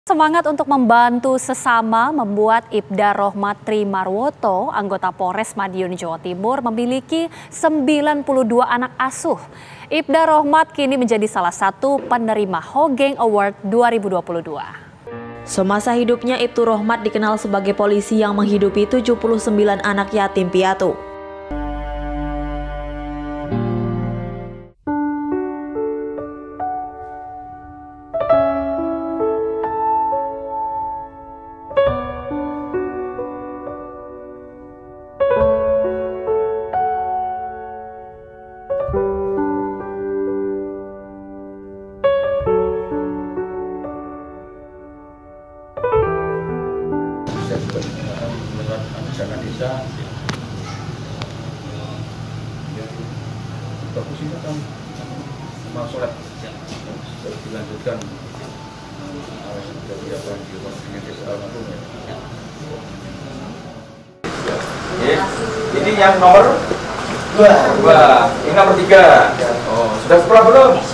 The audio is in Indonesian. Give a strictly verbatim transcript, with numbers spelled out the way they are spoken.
Semangat untuk membantu sesama membuat Ibda Rohmat Trimarwoto, anggota Polres Madiun, Jawa Timur, memiliki sembilan puluh dua anak asuh. Ibda Rohmat kini menjadi salah satu penerima Hogeng Award dua ribu dua puluh dua. Semasa hidupnya, Ibtu Rohmat dikenal sebagai polisi yang menghidupi tujuh puluh sembilan anak yatim piatu. Anak desa bagus ini kan masalah dilanjutkan dari apa yang dilakukan desa almarhum ya. Ini yang nomor dua, dua. Ini nomor tiga. Oh, sudah sekolah belum?